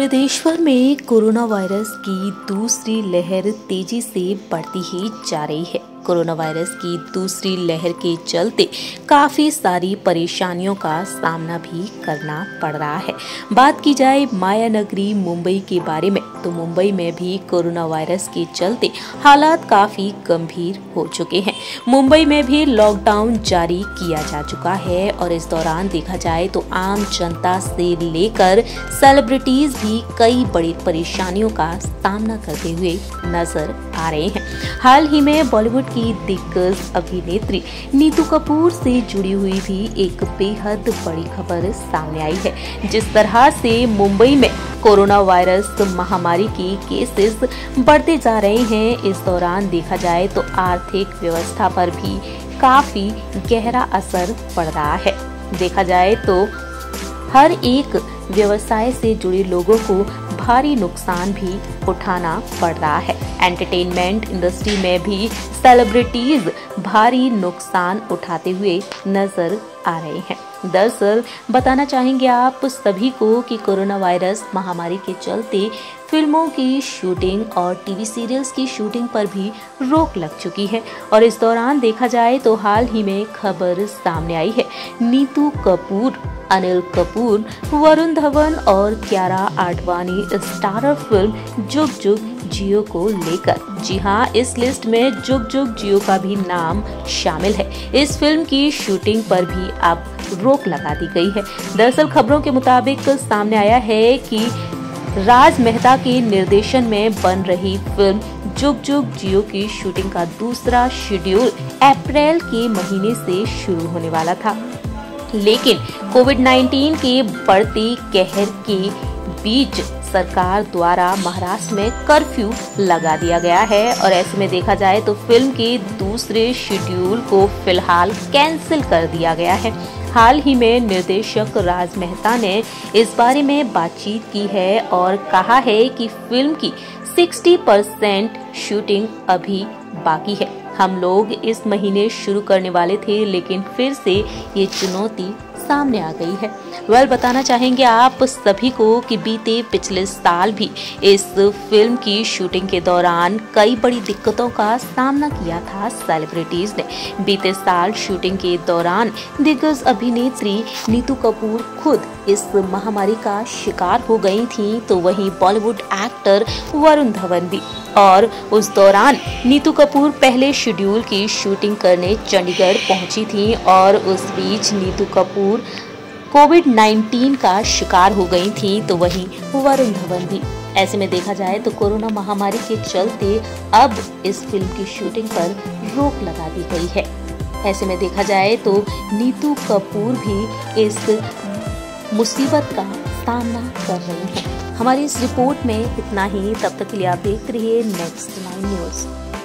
विदेशभर में corona virus की दूसरी लहर तेजी से बढ़ती ही जा रही है। कोरोना वायरस की दूसरी लहर के चलते काफी सारी परेशानियों का सामना भी करना पड़ रहा है। बात की जाए माया नगरी मुंबई के बारे में, तो मुंबई में भी कोरोना वायरस के चलते हालात काफी गंभीर हो चुके हैं। मुंबई में भी लॉकडाउन जारी किया जा चुका है और इस दौरान देखा जाए तो आम जनता से लेकर सेलिब्रिटीज भी कई बड़ी परेशानियों का सामना करते हुए नजर आ रहे हैं। हाल ही में बॉलीवुड की दिग्गज अभिनेत्री नीतू कपूर से जुड़ी हुई भी एक बेहद बड़ी खबर सामने आई है। जिस तरह से मुंबई में कोरोना वायरस महामारी के केसेस बढ़ते जा रहे हैं, इस दौरान देखा जाए तो आर्थिक व्यवस्था पर भी काफी गहरा असर पड़ रहा है। देखा जाए तो हर एक व्यवसाय से जुड़े लोगों को भारी नुकसान भी उठाना पड़ रहा है। एंटरटेनमेंट इंडस्ट्री में भी सेलिब्रिटीज भारी नुकसान उठाते हुए नजर आ रहे हैं। दरअसल बताना चाहेंगे आप सभी को कि कोरोना वायरस महामारी के चलते फिल्मों की शूटिंग और टीवी सीरियल्स की शूटिंग पर भी रोक लग चुकी है और इस दौरान देखा जाए तो हाल ही में खबर सामने आई है नीतू कपूर, अनिल कपूर, वरुण धवन और कियारा आडवाणी स्टारर फिल्म जुग जुग जियो को लेकर। जी हाँ, इस लिस्ट में जुग जुग जियो का भी नाम शामिल है। इस फिल्म की शूटिंग पर भी अब रोक लगा दी गई है। दरअसल खबरों के मुताबिक सामने आया है कि राज मेहता के निर्देशन में बन रही फिल्म जुग जुग जियो की शूटिंग का दूसरा शेड्यूल अप्रैल के महीने से शुरू होने वाला था, लेकिन कोविड-19 के बढ़ते कहर के बीच सरकार द्वारा महाराष्ट्र में कर्फ्यू लगा दिया गया है और ऐसे में देखा जाए तो फिल्म के दूसरे शेड्यूल को फिलहाल कैंसिल कर दिया गया है। हाल ही में निर्देशक राज मेहता ने इस बारे में बातचीत की है और कहा है कि फिल्म की 60% शूटिंग अभी बाकी है। हम लोग इस महीने शुरू करने वाले थे, लेकिन फिर से ये चुनौती सामने आ गई है। बताना चाहेंगे आप सभी को कि बीते पिछले साल भी इस फिल्म की शूटिंग के दौरान कई बड़ी दिक्कतों का सामना किया था सेलिब्रिटीज ने। बीते साल शूटिंग के दौरान दिग्गज अभिनेत्री नीतू कपूर खुद इस महामारी का शिकार हो गई थी, तो वहीं बॉलीवुड एक्टर वरुण धवन भी। और उस दौरान नीतू कपूर पहले शेड्यूल की शूटिंग करने चंडीगढ़ पहुंची थी और उस बीच नीतू कपूर कोविड-19 का शिकार हो गई थी, तो वहीं वरुण धवन भी। ऐसे में देखा जाए तो कोरोना महामारी के चलते अब इस फिल्म की शूटिंग पर रोक लगा दी गई है। ऐसे में देखा जाए तो नीतू कपूर भी इस मुसीबत का सामना कर रही हैं। हमारी इस रिपोर्ट में इतना ही। तब तक के लिए आप देखते रहिए नेक्स्ट 9 न्यूज़।